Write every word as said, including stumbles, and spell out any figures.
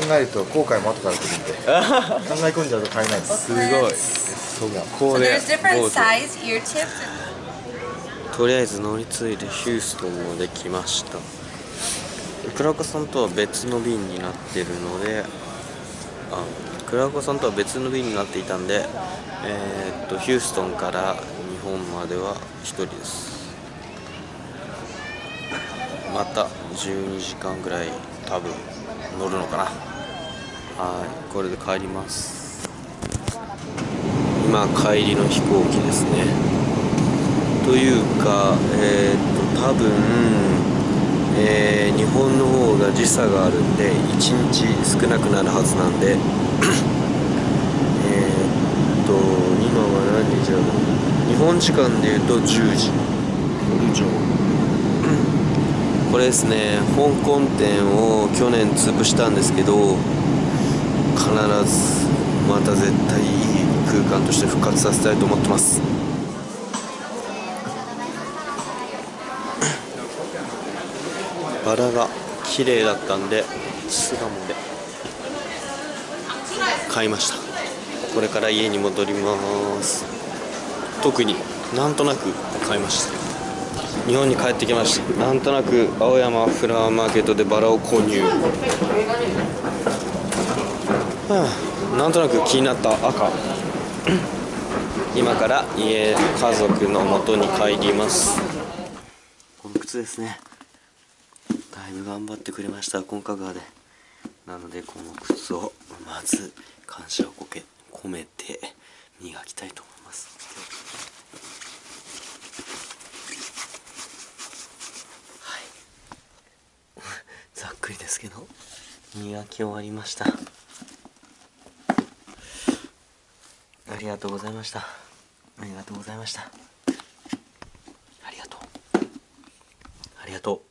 えると後悔も後から来るんで考え込んじゃうと買えないです。 すごい。 こうで There's different どうぞ。 size ear tips. とりあえず乗り継いでヒューストンまで来ました。倉岡さんとは別の便になってるので、あ倉岡さんとは別の便になっていたんで、えー、っとヒューストンから日本まではひとりです。またじゅうにじかんぐらい多分乗るのかな。はい、これで帰ります。今帰りの飛行機ですね。というか、えー、っと多分、えー、日本の方が時差があるんでいちにち少なくなるはずなんでえっと今は何時だろう。日本時間でいうとじゅうじ。これですね、香港店を去年潰したんですけど、必ずまた絶対いい空間として復活させたいと思ってます。バラが綺麗だったんで巣鴨で買いました。これから家に戻ります。特になんとなく買いました。日本に帰ってきました。なんとなく青山フラワーマーケットでバラを購入。はあ、なんとなく気になった赤今から家家族の元に帰ります。この靴ですね、だいぶ頑張ってくれました、コンカガーで。なのでこの靴をまず感謝を込めて磨きたいと思います。ざっくりですけど磨き終わりました。ありがとうございました。ありがとうございました。ありがとう。ありがとう。